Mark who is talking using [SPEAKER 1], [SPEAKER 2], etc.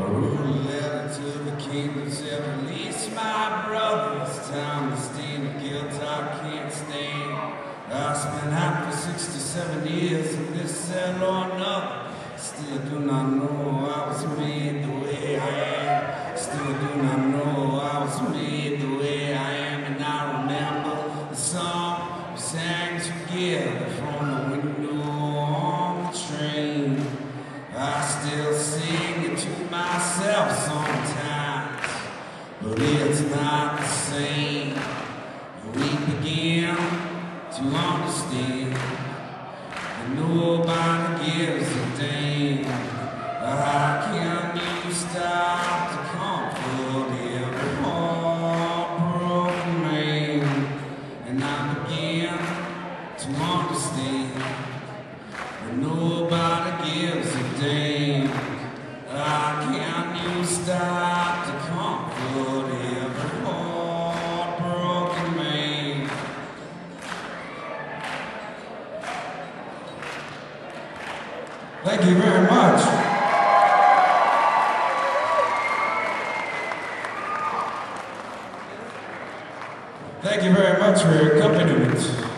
[SPEAKER 1] wrote a letter to the king that said, release my brother, it's time to stain the guilt I can't stand. I spent half for 67 years in this cell or another. Still do not know I was made the way I am. Still do not know I was made the way I am. And I remember the song we sang together from the window on the train. I still sing it to myself sometimes, but it's not the same. We begin to understand that nobody gives a damn. How can you stop to comfort every heartbroken man? And I begin to understand that nobody gives a damn. How can you stop to comfort every heartbroken man? Thank you very much. Thank you very much for your accompaniment.